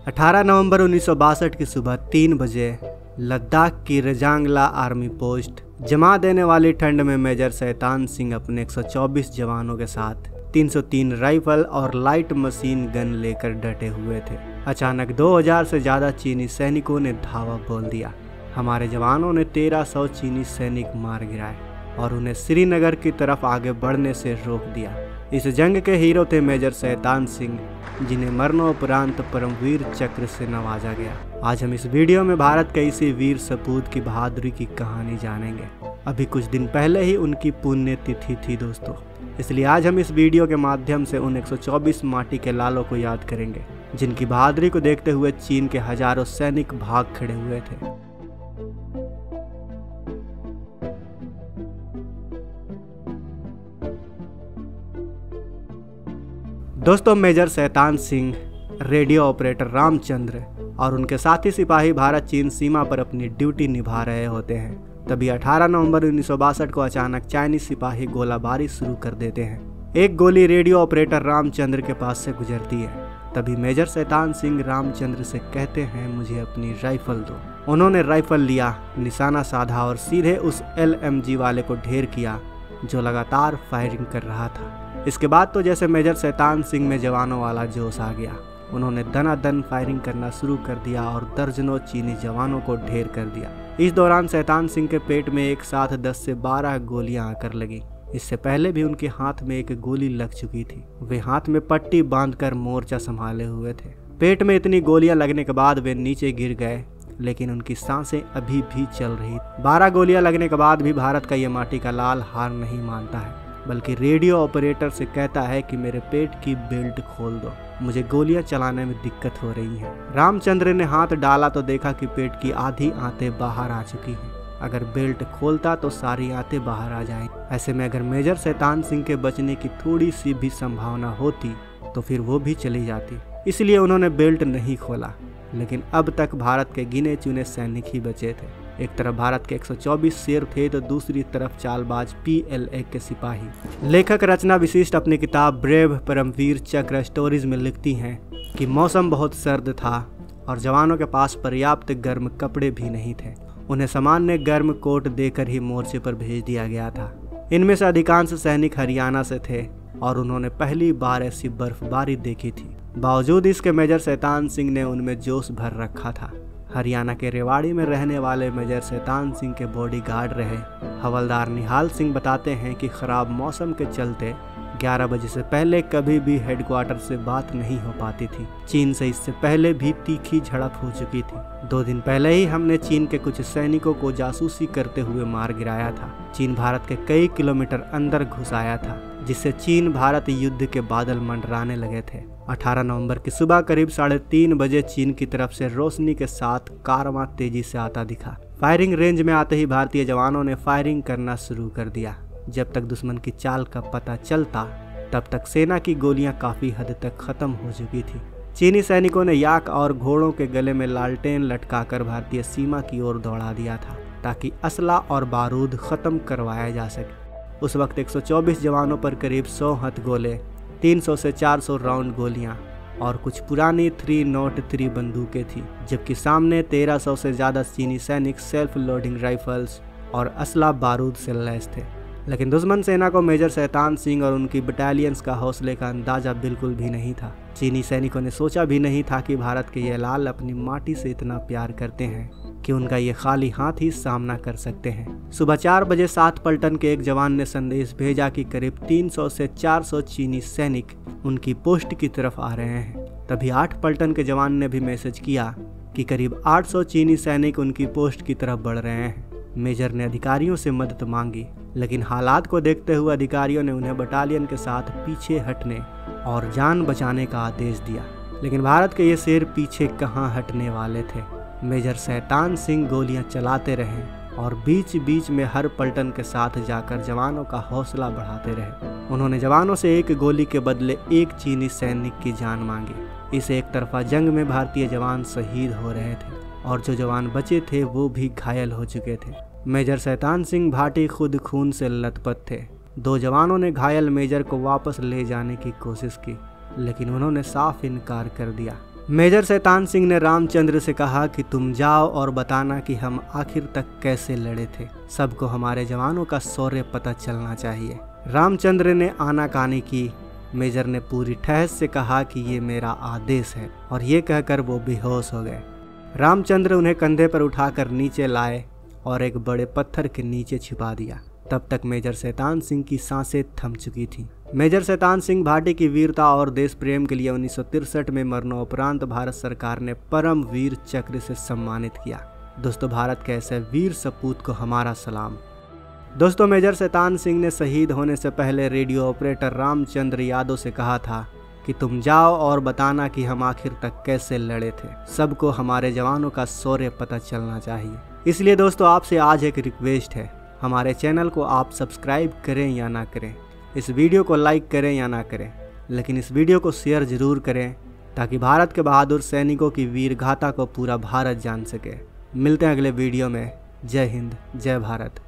18 नवंबर 1962 की सुबह 3 बजे लद्दाख की रजांगला आर्मी पोस्ट जमा देने वाली ठंड में मेजर शैतान सिंह अपने 124 जवानों के साथ 303 राइफल और लाइट मशीन गन लेकर डटे हुए थे। अचानक 2000 से ज्यादा चीनी सैनिकों ने धावा बोल दिया। हमारे जवानों ने 1300 चीनी सैनिक मार गिराए और उन्हें श्रीनगर की तरफ आगे बढ़ने से रोक दिया। इस जंग के हीरो थे मेजर शैतान सिंह, जिन्हें मरणोपरांत परमवीर चक्र से नवाजा गया। आज हम इस वीडियो में भारत के इसी वीर सपूत की बहादुरी की कहानी जानेंगे। अभी कुछ दिन पहले ही उनकी पुण्य तिथि थी दोस्तों, इसलिए आज हम इस वीडियो के माध्यम से उन 124 माटी के लालों को याद करेंगे, जिनकी बहादुरी को देखते हुए चीन के हजारों सैनिक भाग खड़े हुए थे। दोस्तों, major Shaitan Singh, radio operator Ramchandra और उनके साथी सिपाही भारत चीन सीमा पर अपनी ड्यूटी निभा रहे होते हैं। तभी 18 नवंबर 1962 को अचानक चाइनीज सिपाही गोलाबारी शुरू कर देते हैं। एक गोली रेडियो ऑपरेटर रामचंद्र के पास से गुजरती है। तभी मेजर शैतान सिंह रामचंद्र से कहते हैं, मुझे अपनी राइफल दो। उन्होंने राइफल लिया, निशाना साधा और सीधे उस LMG वाले को ढेर किया जो लगातार फायरिंग कर रहा था। इसके बाद तो जैसे मेजर शैतान सिंह में जवानों वाला जोश आ गया। उन्होंने दनादन फायरिंग करना शुरू कर दिया और दर्जनों चीनी जवानों को ढेर कर दिया। इस दौरान शैतान सिंह के पेट में एक साथ 10 से 12 गोलियां आकर लगी। इससे पहले भी उनके हाथ में एक गोली लग चुकी थी। वे हाथ में पट्टी बांधकर मोर्चा संभाले हुए थे। पेट में इतनी गोलियां लगने के बाद वे नीचे गिर गए, लेकिन उनकी सांसें अभी भी चल रही। 12 गोलियां लगने के बाद भी भारत का ये माटी का लाल हार नहीं मानता है, बल्कि रेडियो ऑपरेटर से कहता है कि मेरे पेट की बेल्ट खोल दो, मुझे गोलियां चलाने में दिक्कत हो रही है। रामचंद्र ने हाथ डाला तो देखा कि पेट की आधी आंतें बाहर आ चुकी हैं। अगर बेल्ट खोलता तो सारी आंतें बाहर आ जाएं। ऐसे में अगर मेजर शैतान सिंह के बचने की थोड़ी सी भी संभावना होती तो फिर वो भी चली जाती। इसलिए उन्होंने बेल्ट नहीं खोला। लेकिन अब तक भारत के गिने चुने सैनिक ही बचे थे। एक तरफ भारत के 124 शेर थे तो दूसरी तरफ चालबाज PLA के सिपाही। लेखक रचना विशिष्ट अपनी किताब ब्रेव परमवीर चक्र स्टोरीज में लिखती हैं कि मौसम बहुत सर्द था और जवानों के पास पर्याप्त गर्म कपड़े भी नहीं थे। उन्हें सामान्य गर्म कोट देकर ही मोर्चे पर भेज दिया गया था। इनमें से अधिकांश सैनिक हरियाणा से थे और उन्होंने पहली बार ऐसी बर्फबारी देखी थी। बावजूद इसके मेजर शैतान सिंह ने उनमें जोश भर रखा था। हरियाणा के रेवाड़ी में रहने वाले मेजर शैतान सिंह के बॉडीगार्ड रहे हवलदार निहाल सिंह बताते हैं कि खराब मौसम के चलते 11 बजे से पहले कभी भी हेडक्वार्टर से बात नहीं हो पाती थी। चीन से इससे पहले भी तीखी झड़प हो चुकी थी। 2 दिन पहले ही हमने चीन के कुछ सैनिकों को जासूसी करते हुए मार गिराया था। चीन भारत के कई किलोमीटर अंदर घुस आया था, जिससे चीन भारत युद्ध के बादल मंडराने लगे थे। 18 नवंबर की सुबह करीब 3:30 बजे चीन की तरफ से रोशनी के साथ कारवां तेजी से आता दिखा। फायरिंग रेंज में आते ही भारतीय जवानों ने फायरिंग करना शुरू कर दिया। जब तक दुश्मन की चाल का पता चलता तब तक सेना की गोलियां काफी हद तक खत्म हो चुकी थी। चीनी सैनिकों ने याक और घोड़ों के गले में लालटेन लटकाकर भारतीय सीमा की ओर दौड़ा दिया था, ताकि असला और बारूद खत्म करवाया जा सके। उस वक्त 124 जवानों पर करीब 100 हथगोले, 300 से 400 राउंड गोलियां और कुछ पुरानी 303 बंदूकें थी, जबकि सामने 1300 से ज़्यादा चीनी सैनिक सेल्फ लोडिंग राइफल्स और असला बारूद से लैस थे। लेकिन दुश्मन सेना को मेजर शैतान सिंह और उनकी बटालियंस का हौसले का अंदाजा बिल्कुल भी नहीं था। चीनी सैनिकों ने सोचा भी नहीं था कि भारत के ये लाल अपनी माटी से इतना प्यार करते हैं कि उनका ये खाली हाथ ही सामना कर सकते हैं। सुबह 4 बजे 7 पलटन के एक जवान ने संदेश भेजा कि करीब 300 से 400 चीनी सैनिक उनकी पोस्ट की तरफ आ रहे हैं। तभी 8 पलटन के जवान ने भी मैसेज किया कि करीब 800 चीनी सैनिक उनकी पोस्ट की तरफ बढ़ रहे हैं। मेजर ने अधिकारियों से मदद मांगी, लेकिन हालात को देखते हुए अधिकारियों ने उन्हें बटालियन के साथ पीछे हटने और जान बचाने का आदेश दिया। लेकिन भारत के ये शेर पीछे कहाँ हटने वाले थे। मेजर शैतान सिंह गोलियां चलाते रहे और बीच बीच में हर पलटन के साथ जाकर जवानों का हौसला बढ़ाते रहे। उन्होंने जवानों से एक गोली के बदले एक चीनी सैनिक की जान मांगी। इस एक तरफा जंग में भारतीय जवान शहीद हो रहे थे और जो जवान बचे थे वो भी घायल हो चुके थे। मेजर शैतान सिंह भाटी खुद खून से लथपथ थे। 2 जवानों ने घायल मेजर को वापस ले जाने की कोशिश की, लेकिन उन्होंने साफ इनकार कर दिया। मेजर शैतान सिंह ने रामचंद्र से कहा कि तुम जाओ और बताना कि हम आखिर तक कैसे लड़े थे। सबको हमारे जवानों का शौर्य पता चलना चाहिए। रामचंद्र ने आनाकानी की। मेजर ने पूरी ठहस से कहा कि ये मेरा आदेश है, और ये कहकर वो बेहोश हो गए। रामचंद्र उन्हें कंधे पर उठाकर नीचे लाए और एक बड़े पत्थर के नीचे छिपा दिया। तब तक मेजर शैतान सिंह की सांसें थम चुकी थीं। मेजर शैतान सिंह भाटी की वीरता और देश प्रेम के लिए 1963 में मरणोपरांत भारत सरकार ने परम वीर चक्र से सम्मानित किया। दोस्तों, भारत के ऐसे वीर सपूत को हमारा सलाम। दोस्तों, मेजर शैतान सिंह ने शहीद होने से पहले रेडियो ऑपरेटर रामचंद्र यादव से कहा था कि तुम जाओ और बताना कि हम आखिर तक कैसे लड़े थे। सबको हमारे जवानों का शौर्य पता चलना चाहिए। इसलिए दोस्तों, आपसे आज एक रिक्वेस्ट है, हमारे चैनल को आप सब्सक्राइब करें या ना करें, इस वीडियो को लाइक करें या ना करें, लेकिन इस वीडियो को शेयर ज़रूर करें ताकि भारत के बहादुर सैनिकों की वीर गाथा को पूरा भारत जान सके। मिलते हैं अगले वीडियो में। जय हिंद, जय भारत।